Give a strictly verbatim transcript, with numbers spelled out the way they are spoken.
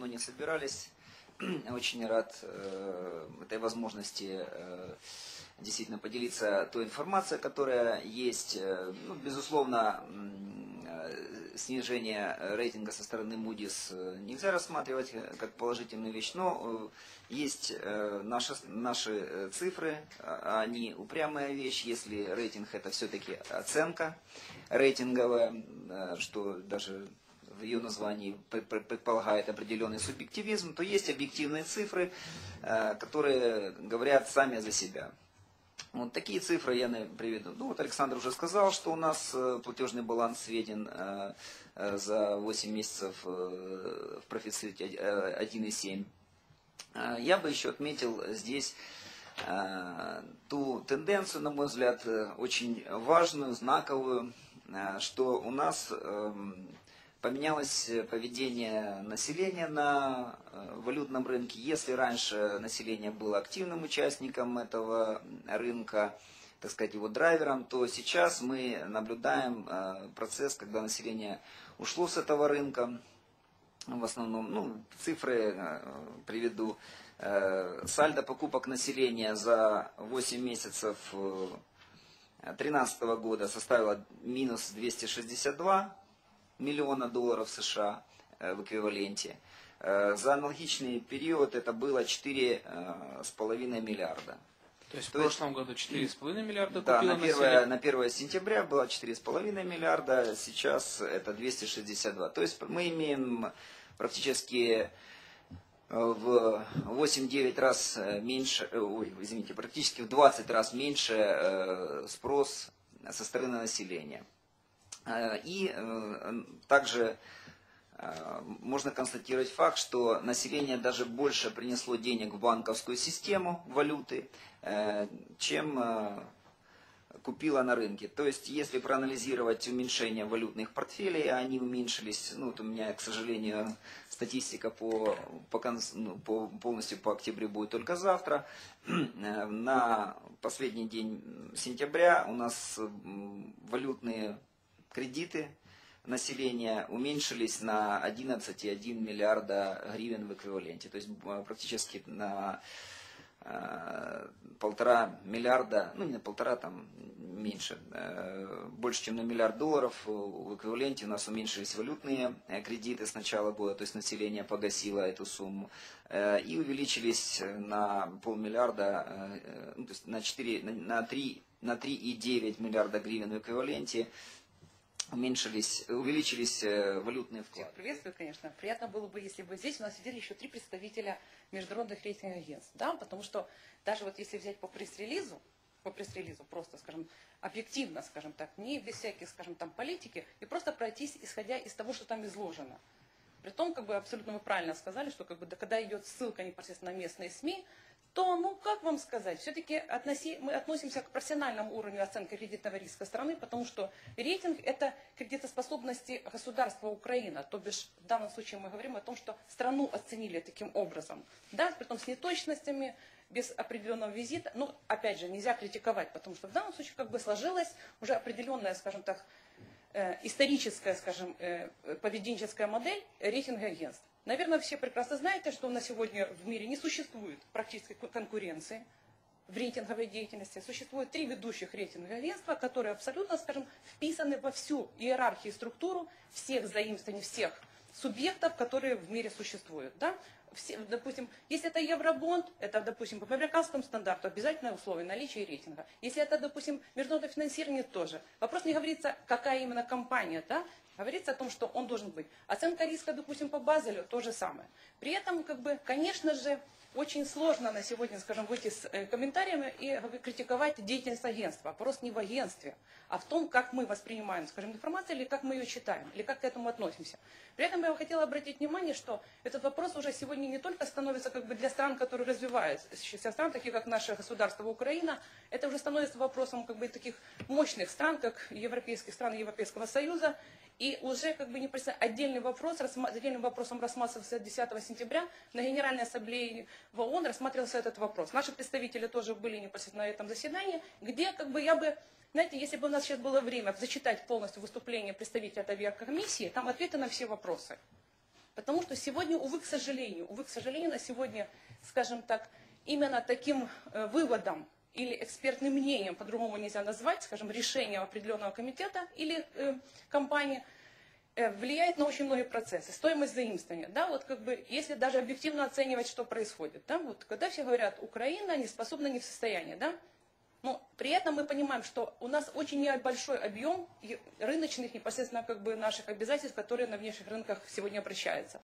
давно не собирались. Очень рад э, этой возможности э, действительно поделиться той информацией, которая есть. Ну, безусловно, э, снижение рейтинга со стороны Moody's нельзя рассматривать как положительную вещь, но э, есть э, наши, наши цифры, они упрямая вещь. Если рейтинг это все-таки оценка рейтинговая, э, что даже в ее названии предполагает определенный субъективизм, то есть объективные цифры, которые говорят сами за себя. Вот такие цифры я приведу. Ну, вот Александр уже сказал, что у нас платежный баланс сведен за восемь месяцев в профиците один и семь. Я бы еще отметил здесь ту тенденцию, на мой взгляд, очень важную, знаковую, что у нас поменялось поведение населения на валютном рынке. Если раньше население было активным участником этого рынка, так сказать, его драйвером, то сейчас мы наблюдаем процесс, когда население ушло с этого рынка. В основном, ну, цифры приведу. Сальдо покупок населения за восемь месяцев две тысячи тринадцатого года составило минус двести шестьдесят два миллиона долларов США в эквиваленте. За аналогичный период это было четыре с половиной миллиарда. То есть То в прошлом есть, году четыре с половиной миллиарда да, купило на первое, на первое сентября было четыре с половиной миллиарда, сейчас это двести шестьдесят два. То есть мы имеем практически в восемь-девять раз меньше, ой, извините, практически в двадцать раз меньше спрос со стороны населения. И также можно констатировать факт, что население даже больше принесло денег в банковскую систему валюты, чем купило на рынке. То есть, если проанализировать уменьшение валютных портфелей, они уменьшились, ну, вот у меня, к сожалению, статистика по, по, ну, по, полностью по октябрю будет только завтра. На последний день сентября у нас валютные кредиты населения уменьшились на одиннадцать целых одна десятая миллиарда гривен в эквиваленте. То есть практически на э, полтора миллиарда, ну не на полтора, там меньше, э, больше, чем на миллиард долларов в эквиваленте у нас уменьшились валютные кредиты с начала года, то есть население погасило эту сумму, э, и увеличились на полмиллиарда, э, ну, то есть на, четыре, на три целых девять миллиарда гривен в эквиваленте. Уменьшились, увеличились валютные вклады. Приветствую, конечно. Приятно было бы, если бы здесь у нас сидели еще три представителя международных рейтинговых агентств. Да? Потому что даже вот если взять по пресс-релизу, по пресс-релизу просто, скажем, объективно, скажем так, не без всяких, скажем, там политики, и просто пройтись, исходя из того, что там изложено. Притом, как бы абсолютно вы правильно сказали, что как бы, да, когда идет ссылка непосредственно на местные СМИ, то, ну, как вам сказать, все-таки относи, мы относимся к профессиональному уровню оценки кредитного риска страны, потому что рейтинг – это кредитоспособности государства Украина, то бишь в данном случае мы говорим о том, что страну оценили таким образом, да, притом с неточностями, без определенного визита, ну, опять же, нельзя критиковать, потому что в данном случае как бы сложилась уже определенная, скажем так, э, историческая, скажем, э, поведенческая модель рейтинга агентств. Наверное, все прекрасно знаете, что на сегодня в мире не существует практически конкуренции в рейтинговой деятельности. Существует три ведущих рейтинговых агентства, которые абсолютно, скажем, вписаны во всю иерархию и структуру всех заимствований, всех субъектов, которые в мире существуют. Да? Все, допустим, если это евробонд, это, допустим, по американскому стандарту обязательное условие наличия рейтинга. Если это, допустим, международное финансирование, тоже. Вопрос не говорится, какая именно компания, да? Говорится о том, что он должен быть. Оценка риска, допустим, по Базелю, то же самое. При этом, как бы, конечно же, очень сложно на сегодня, скажем, выйти с комментариями и критиковать деятельность агентства. Вопрос не в агентстве, а в том, как мы воспринимаем, скажем, информацию, или как мы ее читаем, или как к этому относимся. При этом я бы хотела обратить внимание, что этот вопрос уже сегодня не только становится как бы для стран, которые развиваются, для стран, таких как наше государство Украина, это уже становится вопросом как бы таких мощных стран, как европейских стран Европейского Союза. И уже как бы непосредственно отдельный вопрос, отдельным вопросом рассматривался десятого сентября на Генеральной Ассамблее в ООН рассматривался этот вопрос. Наши представители тоже были непосредственно на этом заседании, где как бы я бы, знаете, если бы у нас сейчас было время зачитать полностью выступление представителя этой комиссии, там ответы на все вопросы. Потому что сегодня, увы, к сожалению, увы, к сожалению, на сегодня, скажем так, именно таким э, выводом или экспертным мнением, по-другому нельзя назвать, скажем, решением определенного комитета или э, компании, э, влияет на очень многие процессы. Стоимость заимствования, да, вот как бы, если даже объективно оценивать, что происходит, да, вот когда все говорят, Украина не способна, не в состоянии, да, но при этом мы понимаем, что у нас очень небольшой объем рыночных, непосредственно как бы наших обязательств, которые на внешних рынках сегодня обращаются.